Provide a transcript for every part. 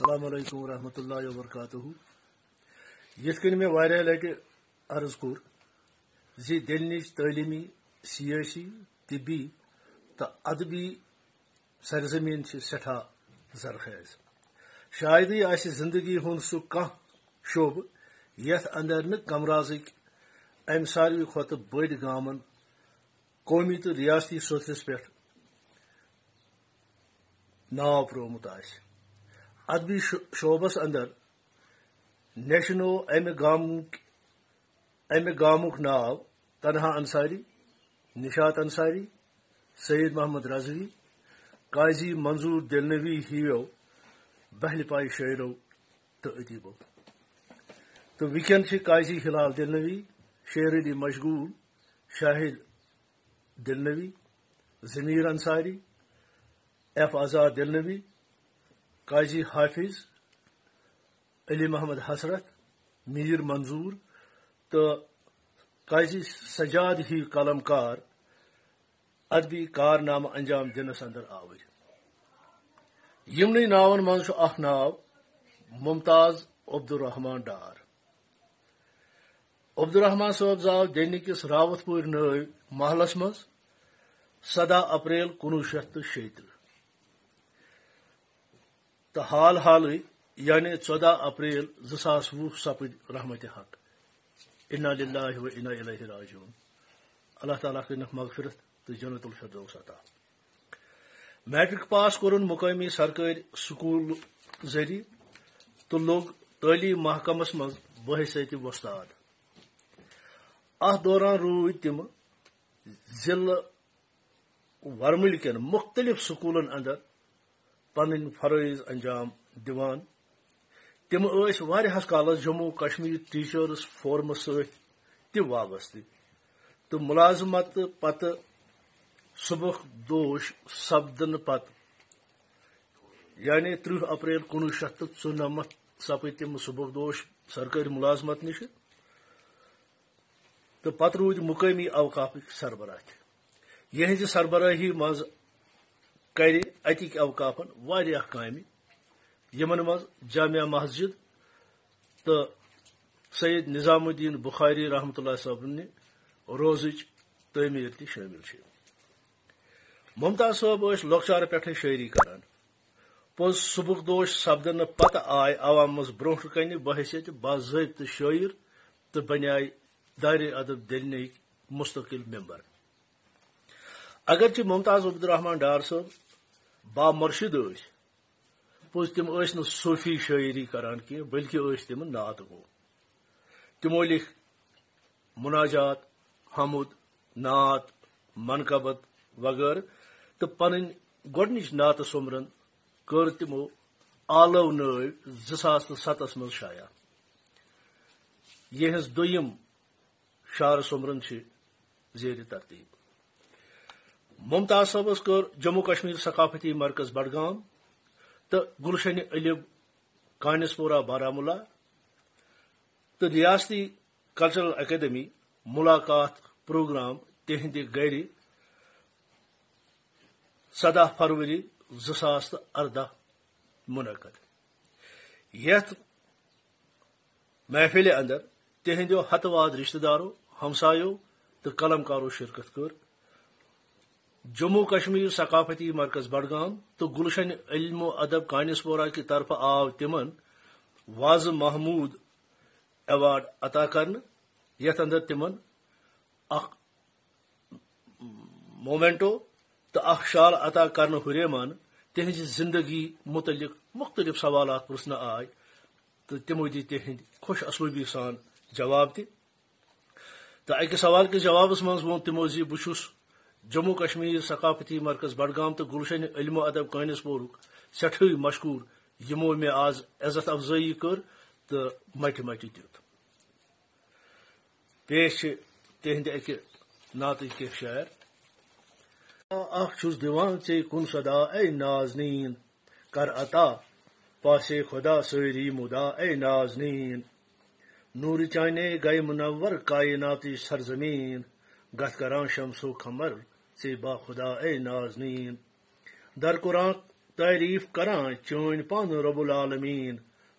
السلام علیکم ورحمۃ اللہ وبرکاتہ یت کن میں واریاہ لٹہ عرض کور زی دلنچ تعلیمی سیاسی طبی تو ادبی سرزمین سٹھا زرخیز شاید آسہ زندگی ہند سہ کھانا شعبہ یت اندر نہ کمرازک ام ساروی کھت بڑ گامن قومی تو ریاستی سطحس پہ ناو پرومت آسہ ادبی شعبس اندر نیشنو امہ گامک ناو تنہا انصاری، نشاط انصاری، سید محمد رضوی، قاضی منظور دلنوی ہیو بہل پائی شاعرو تو ادیبو تو وکن قاضی ہلال دلنوی، شیر علی مشغول، شاہد دلنوی، ضمیر انصاری، ایف آزاد دلنوی، قاضی حافظ، علی محمد حسرت، میر منظور تو قاضی سجاد ہی قلم کار ادبی کارنامہ انجام دنس اندر آور یمن ناون من اخ ناو ممتاز عبدالرحمان ڈار عبدالرحمان صاحب زاو دینی کس راوت پور نئی محلس مز 17 اپریل 1936 تو حال یعنی 14 اپریل 2020 سپد رحمت حق انا للہ و انا الیہ راجعون اللہ تعالیٰ کرنک مغفرت تو جنت الفردوس عطا میٹرک پاس کورن مقامی سرکاری سکول ذریعہ تو لوگ تعلیم محکمس مز بحیثیت وستاد ات دوران روٗدۍ تم ضلع ورمل کن مختلف سکولن اندر پن فرائض انجام دیوان تم واریاہس کالس جموں کشمیر ٹیچرس فورمس ست وابستہ تو ملازمت پتہ صبح دوش سپدن پتہ یعنی 30 اپریل 1994 سپد تم صبح دوش سرکاری ملازمت نش تو پتہ رود مقامی اوقافک سربراہ یہذ سربراہی مز کر اتک اوقافن واریاہ کامہ یمن مز جامع مسجد تو سید نظام الدین بخاری رحمۃ اللہ صاحب روزچ تعمیر تہ شامل ممتاز صاحب لۄکچار پٮ۪ٹھے شاعری کران پوٚز صبح دوش سپدن پتہ آے عوام مز برونٛٹھ کنہ بحیثیت باضابطہ شاعر تو بنیائے دار ادب دلنک مستقل ممبر اگرچہ ممتاز عبدالرحمان ڈار صاحب بامرشد پوٚز تم نہٕ صوفی شاعری کران کی بلکہ تم نعت گو تمو لکھ مناجات، حمد، نعت، منقبت وغیرہ تو پن گۄڈنِچ نعت سومرن کر تمو آلو نٲو 2007 مز شائع یہذ دویم شعر سومرن زیر ترتیب ممتاز صاحبس کر جموں کشمیر ثقافتی مرکز بڈگام تو گلشن علم کانسپورہ بارہمولہ تو ریاستی کلچرل اکیڈمی ملاقات پروگرام تہند گھر 17 فروری 2018 منعقد یت محفل اندر تہندو ہتواد رشتہ دارو، ہمسایوں تو قلمکاروں شرکت کر جموں کشمیر ثقافتی مرکز بڈگام تو گلشن علم و ادب کانسپورہ کی طرف آو تمن واز محمود ایوارڈ عطا کرنے یت اندر تمن اخ مومنٹو تو اخ شال عطا کرنے ہریمان تہذ زندگی متعلق مختلف سوالات پرسن آئے تو تمو دی تہند خوش اسلوبی سان جواب تہ تو اکہ سوال کے جوابس مز وون تمو زی بچھس جموں کشمیر ثقافتی مرکز بڈگام تو گلشن علم و ادب کانسپورک سٹھے مشکور یمو میں آز عزت افزائی کر تو مٹہ مٹہ دیت پیش تہند اکہ نعت کے شاعر اخ چھس دیوان ژے کن صدا اے نازنین کر عطا پاسے خدا ساری مدا اے نازنین نور چانے گئے منور کائناتی سرزمین گت کران شمس و قمر ژے با خدا اے نازنین در قرآن تعریف کران چون پان رب العالمین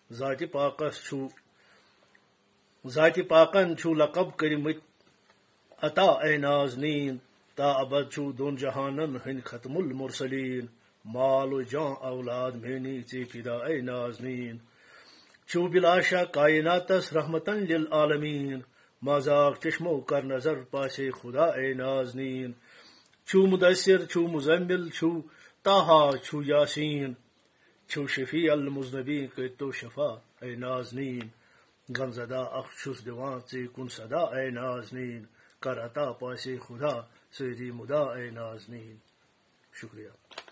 ذات پاکن چھو لقب کرمت عطا اے نازنین تا ابد چھو دون جہانن ہند ختم المرسلین مال و جان اولاد مینی ژے فدا اے نازنین چھو بلاشا کائناتس رحمتن للعالمین مذاق چشمو کر نظر پاسے خدا اے نازنین چھو مدثر چھو مزمل چھو طاہا چھو یاسین چھو شفیع المذنبین کرتو شفا اے نازنین غم زدہ اخ چھس دوان ژے کن صدا اے نازنین کر عطا پاسے خدا سیدی مدا اے نازنین. شکریہ.